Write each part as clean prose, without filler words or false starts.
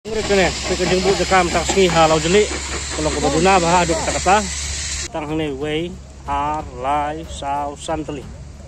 Mereka ni, mereka jemput dekam tak sengi halau jeli. Kalau kau berduna bah aduk kata tang ni way ar lai sau santeli.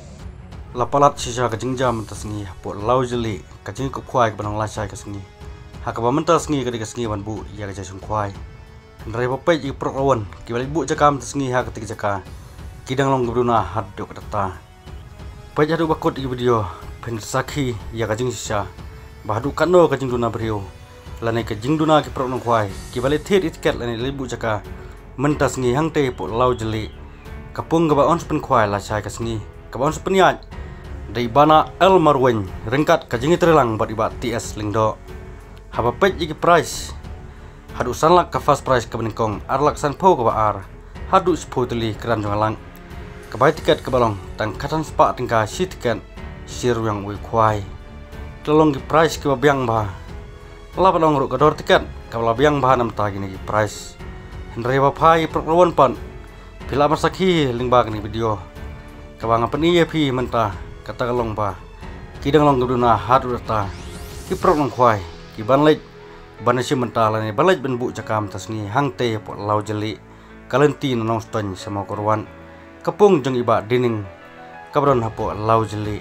Lapalat sisa kajing jam tas sengi po lau jeli kajing ko kwai ke banang lasai ke sengi. Hakaba mental sengi ke sengi wan bu ya ke jasung kwai. Ndrai papai i prokawan ki balik bu jakam tas sengi ha ketik jaka. Kidang long berduna haduk kata. Pai jadu bakut i video pen sakhi ya kajing sisa. Bahadu kano kajing duna beriu. Lani ke jingduna ke prok nong kwai ki bale thit itket lani libu jaka mentas ngi hang te po lau jeli kapung ga baon spen kwai la chai ka sngi ka baon spen ya dei bana el marwen rengkat ka jingi trelang bat iba ts lingdo haba pet iki price hadu sanlak ka fast price ka beningkong arlak san po ka ba ar hadu spoteli kran jongalang ka bai tiket ka balong tang katan spa tingka si tiket sir yang wi kwai tolong ki price ki ba biang ba Lapa dong ruk kador tiket kalau biang bahan am tagi ni price Hendrai bapai perlawan pan bila masaki lingbag ni video kabang apa ni pi mentah kata kalong ba kidang long geduna hadu data ki prok long kwai ki banlej banasi mentah lani banlej benbu cakam tasni hang te po lau jeli kalenti nong ston sama korwan kepung jeng iba dining kabron hapo lau jeli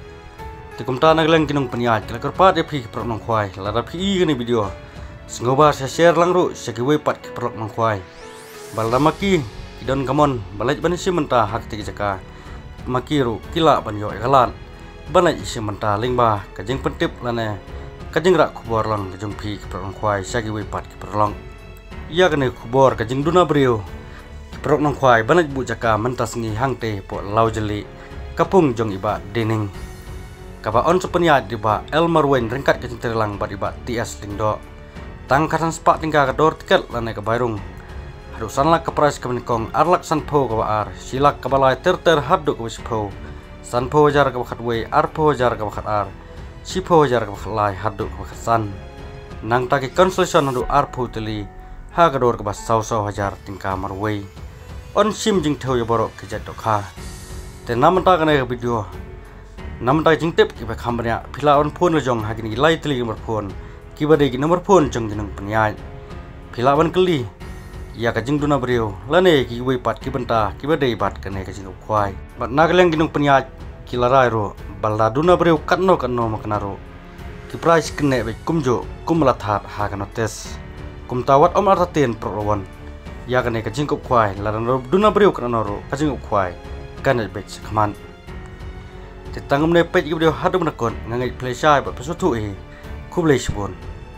Tikumta nagleng kinong peniat kala kerpat ya pi prok nong kwai lada pi ni video sengoba saya share lang ru sekiwe pat ki prok nong kwai balda maki idon kamon balaj ban si mentah hak ti jaka maki ru kila ban yo galan balaj si mentah lingba kajing pentip lane kajing rak kubor lang kajing pi ki prok nong kwai sekiwe pat ki prolong iya kene kubor kajing duna brio ki prok nong kwai balaj bu jaka mentas ngi hangte po lau jeli kapung jong iba dening Kaba on sepenya di ba El Marwen rengkat ke centerilang ba di ba TS lingdo. Tangkatan spak tinggal ke dor tiket lanai ke Bairung. Hadusan lah ke price ke menikong arlak sanpo ke ba ar. Silak ke balai ter haduk ke wispo. Sanpo jar ke bakat we arpo jar ke bakat ar. Sipo jar ke bakat lai haduk ke bakat san. Nang taki consolation haduk arpo teli. Ha ke dor ke ba sau hajar tingkah marway. On sim jing teu ya borok ke jadok ha. Tenam tak kena video. Nam tak jingtip ki ba khamnya phila on phone lo jong hagini lai tli nomor phone ki ba de ki nomor phone jong ginung panyai phila ban kli ya ka jing duna brio lane ki we pat ki banta ki ba de bat kane ka jing khwai bat nagleng ginung panyai ki larai ro balda duna brio kanno maknaro ki price kene be kumjo kumla that ha ka notes kum tawat om artaten prowan ya kane ka jing khwai laran ro duna brio kanno ro ka jing khwai kane be khaman Titangum ne page video hadu menakon ngangai play shy ba pesutu ku play sibon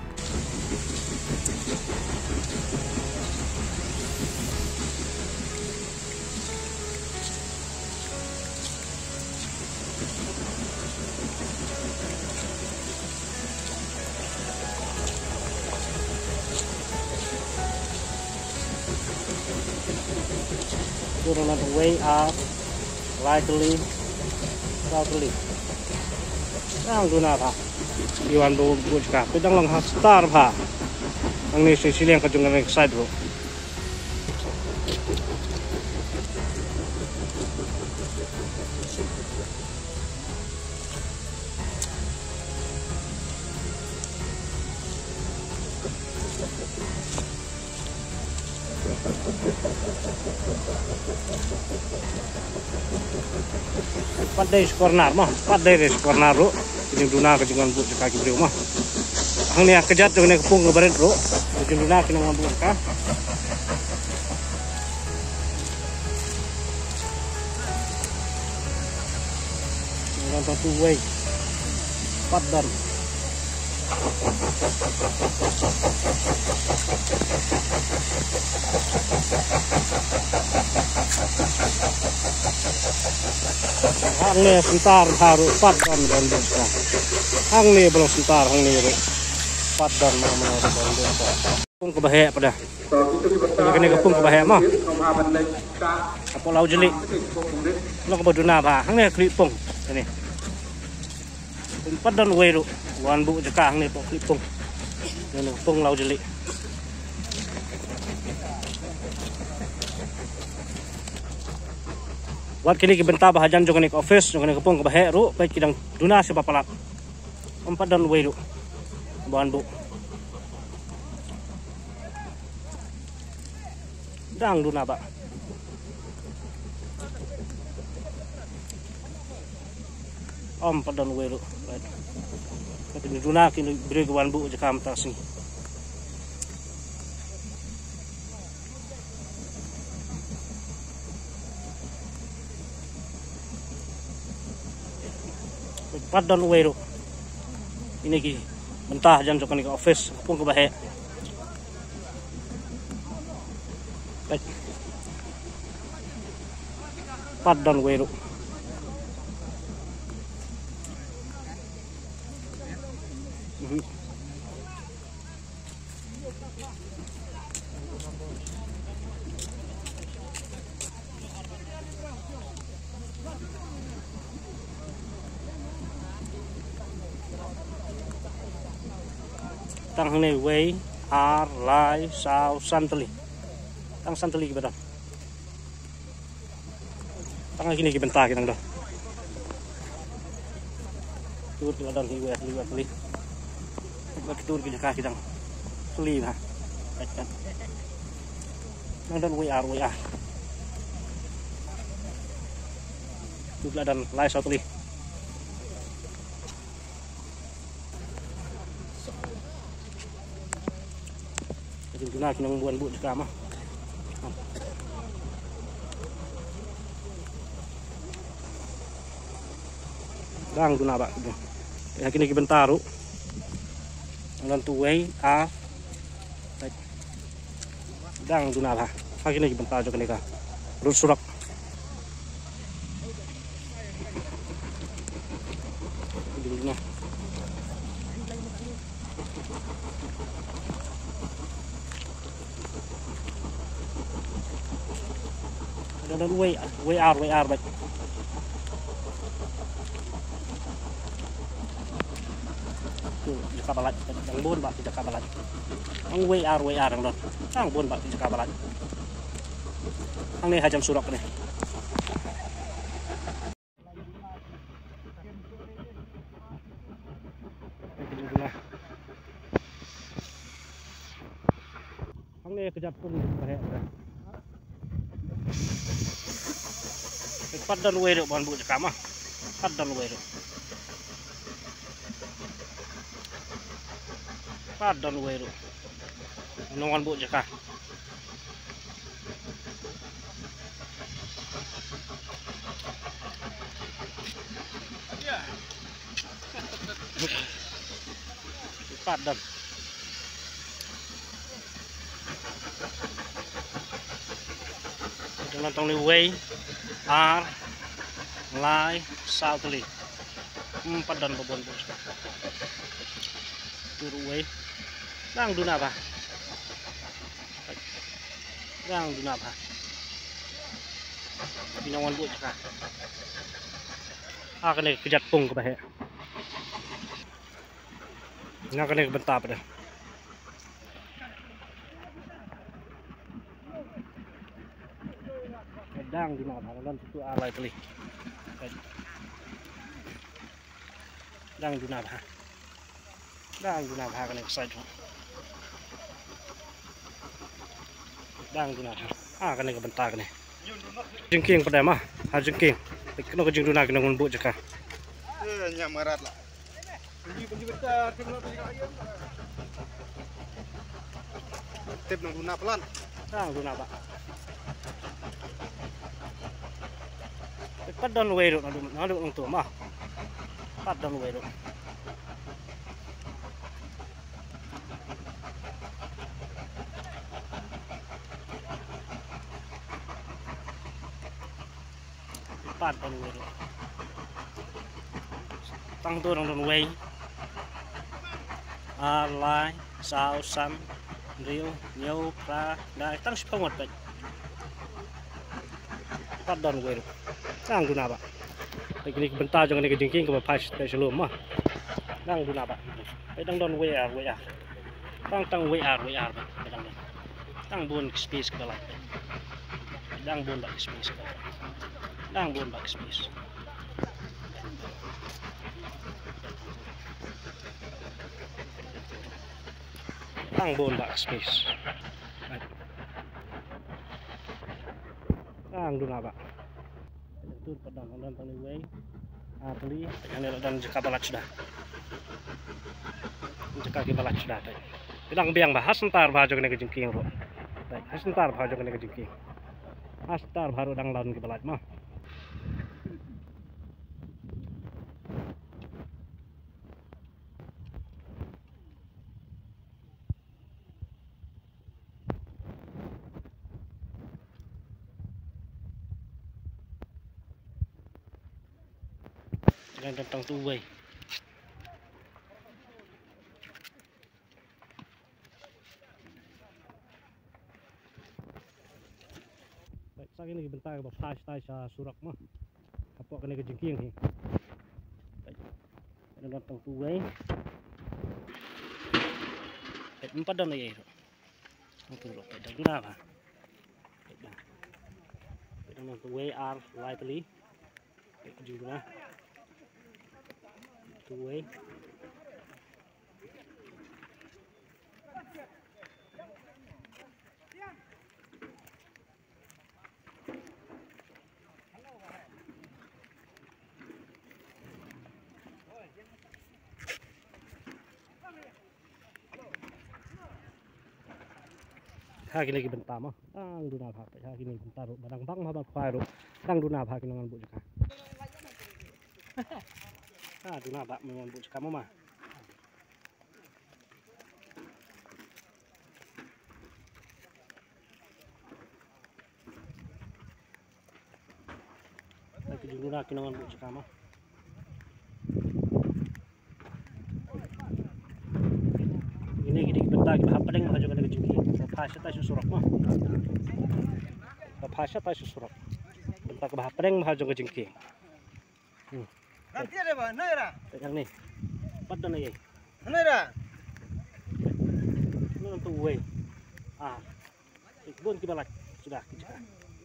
Turun the way up lightly Sakli, ang duna pa. Iwan do buat ka. Pedang lang star pa. Ang ni sisiling kajungan ng side bro. Padai kornar mah, padai res kornar ro. Ini duna ke jangan buat kaki beriu mah. Ang ni kejat dengan kepung ke barat ro. Ini duna kena ngambil ka. Dengan satu way, padan. Hang ni sebentar haru padan dan desa. Hang ni belum sebentar hang ni padan mana dan desa. Kepung kebahaya pada. Kena kepung kebahaya mah. Apa lau jeli. Lo ke boduna ba. Hang ni klipung ini. Padan weru. Wan bu jeka hang ni pok klipung. Ini kepung lau jeli. Wat kini ki benta bahajan jong nek office jong nek kepung ke bahe ru baik kidang duna si papalap. Empat dan weru. Bahan bu. Dang duna ba. Padon welo. Kati ni duna kini beri kawan bu je kam tak sini. Padon welo. Ini ki mentah jam jokan ke office pun ke bahe. Padon welo. Tang ne way ar lai sao santali. Tang santali ki badan. Tang kini ki bentar ki tang dah. Tur ki badan liwat li. Buat tur ki jaka ki tang. Seli ha. Kan. Nang dan way ar. Tur badan lai sao tali. Guna kinang buan bu jaka mah. Dang guna ba. Ya kini ki bentaru. Ngan tuway a. Dang guna ba. Kini ki bentaru kini ka. Rut surak. Guna. Dan way ar baik. Tuh jaka balat yang bon bak jaka balat. Ang way ar ang don. Ang bon bak jaka balat. Ang ni hajam surak ni. Ang ni kejap pun bahe. Padon wero ban bu jaka mah. Padon wero. Padon wero. Nongan bu jaka. Padon. Dengan tong ni way ar lai sao tali. Padon babon bu jaka. Tur way. Dang duna ba. Dang duna ba. Binawan bu jaka. Kena kejat pung ke bahe. Nga kena bentar pada. Dang duna ba dan situ alai tali. Dang duna ba. Dang duna ba kena kesaj. Dang guna kena kebentar kena jengking pada mah jengking kena ke jeng duna kena ngun bu jaka nyak marat lah pergi bentar kena tip nang guna pelan guna pak padon wero nadu nang tu mah padon wero padon wero tang tu nang don way lai sao san rio nhau pra dai tang sepawat pak padon wero tang guna pak teknik bentar jangan ke jengking ke pas sebelum mah tang guna pak pedang don way tang way pedang tang bun space kala pedang bun bak space kala tang bun bak space tang bun bak space Ang duna ba. Itu padang dan tang way. Atli yang dan jeka balat sudah. Jeka ki balat sudah tadi. Bilang biang bahas entar baju kena kejengking ro. Baik, has entar baju kena kejengking. Astar baru dang laun ki balat mah. Jangan tentang tuway. Baik, sa akin lagi bentar ba flash tayo sa surak mo. Kapwa ka nagajingking eh. Baik. Ano tentang tuway. Baik, empat na yero. Ang tulok ay dagna ba. Baik na. Baik na tuway are lightly. Baik juga na. Tuway. Hagi lagi bentar mah, tang duna pak, hagi ni bentar, badang bang mah bang kuai ro, tang duna pak kinangan bu jaka. Duna pak mengan bu jaka mah. Lagi duna kinangan bu jaka mah. Ini gini bentar kita apa dengan baju kena kejengking. Pasha tayo susurak mo. Pasha tayo susurak. Bentar ke bahap reng mahal jong kejengking. Nanti ada ba? Naira. Tegang ni. Pada na yay. Naira. Ano nang tuway. Ikbon kibalat sudah kijaka.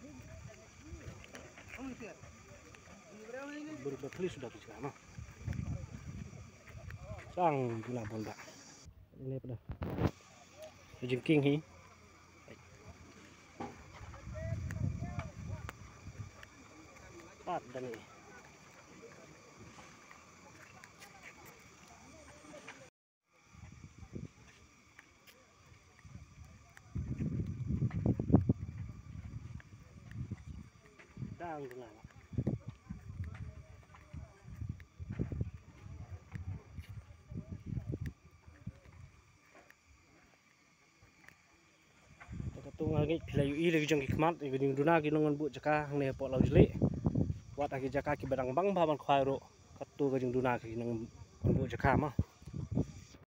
Berkali sudah kijaka mah. Sang guna bonda. Ini pada. Kejengking hi. Dan ini. Dang dengan. Tung lagi pilayu i lagi jong kikmat lagi duna kinongan bu jaka ne po lau jeli. Wat agi jaka ki badang bang baban khwairo katu gajung duna ki nang bu jaka mah.